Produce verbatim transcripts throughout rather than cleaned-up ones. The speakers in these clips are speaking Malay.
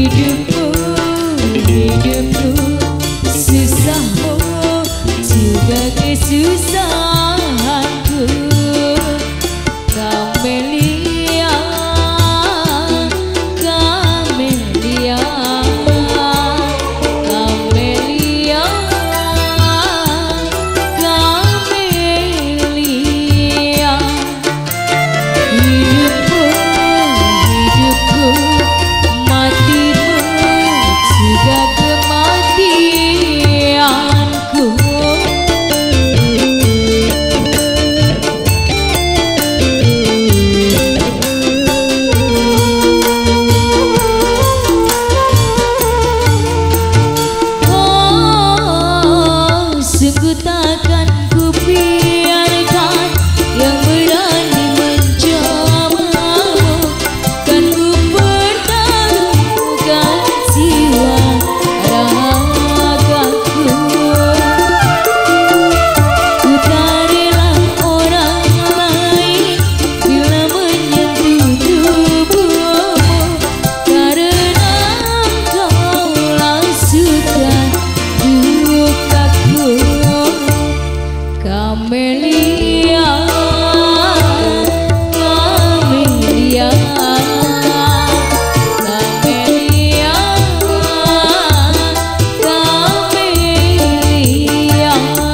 Hidupku, hidupku, susahmu juga kesusahanku. Kamelia, Kamelia, Kamelia, Kamelia. Hidupku, hidupku, matimu juga kematianku. Oh, sungguh takkan ku biarkan yang berani mencobamu. Kan ku pertaruhkan jiwa ragaku. Ku tak rela orang lain bila menyentuh tubuhmu, karena engkaulah sukan dukaku. Kamelia, Kamelia, Kamelia, Kamelia.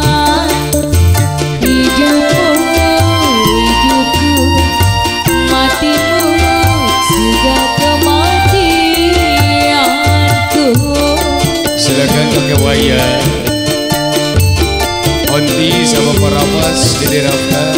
Hidupku, hidupku, matimu juga kematianku. Silakan pakai wayar. Onti sama para mas di daerah